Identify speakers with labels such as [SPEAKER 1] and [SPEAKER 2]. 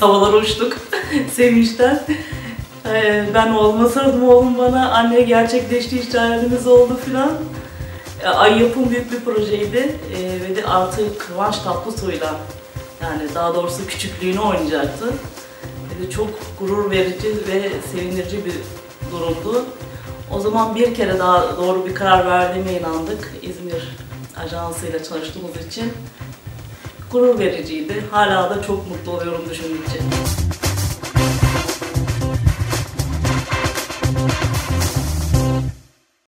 [SPEAKER 1] biz havalara uçtuk sevinçten. Ben olmasaydım oğlum bana anne gerçekleşti işte hayalimiz oldu filan. Ay Yapım büyük bir projeydi ve de artı Kıvanç Tatlıtuğ'yla yani daha doğrusu küçüklüğünü oynayacaktı. Ve de çok gurur verici ve sevindirici bir durumdu. O zaman bir kere daha doğru bir karar verdiğime inandık. İzmir ajansıyla çalıştığımız için gurur vericiydi. Hala da çok mutlu oluyorum düşündükçe.